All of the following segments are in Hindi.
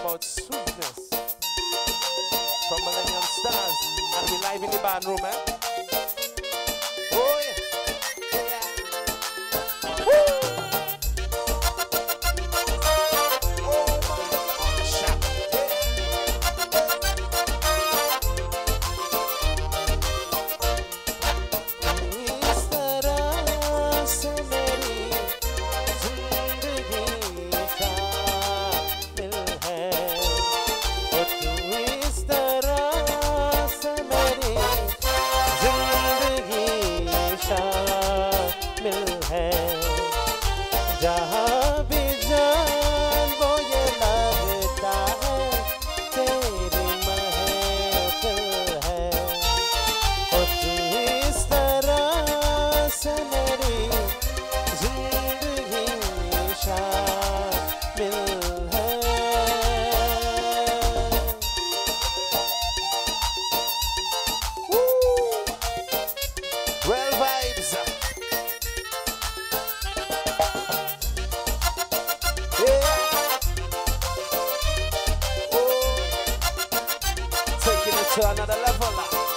about sweetness from Millennium Stars. And we live in the band room, eh? Oh, yeah. जहाँ भी जान वो ये लगता है तेरी महफिल है और तू इस तरह से मेरी जिंदगी शामिल है। Well vibes. To another level.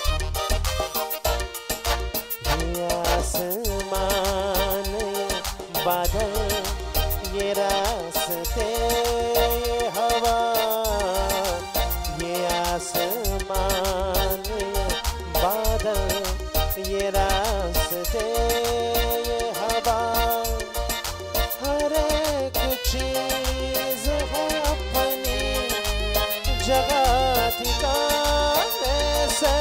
ये आसमान बादल ये रास्ते ये हवा ये आसमान बादल ये रास्ते ये हवा हर एक चीज है अपनी जगह ठिकाने से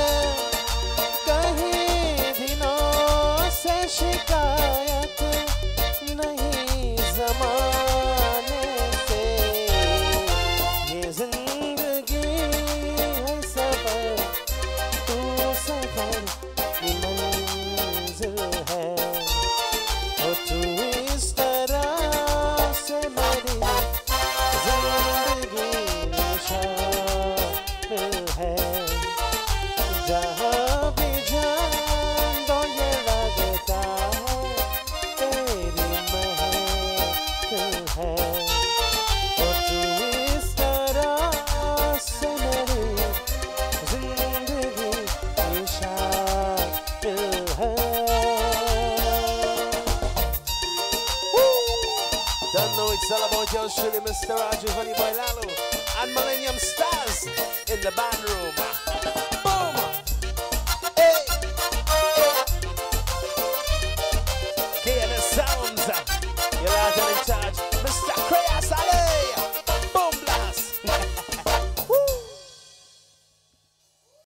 कहीं दिनों से शिकायत नहीं ज़माने से ये जिंदगी है सफर तू सफर की मंजिल है और तू इस तरह से मेरी जिंदगी शामिल है। जहाँ भी जान दो ये लगता है तेरी महफिल है और तू इस तरह से मेरी जिंदगी शामिल है। Don't know it's all about your truly, Mr. Raju, Honey Boy Lalu, and Millennium Stars in the band room.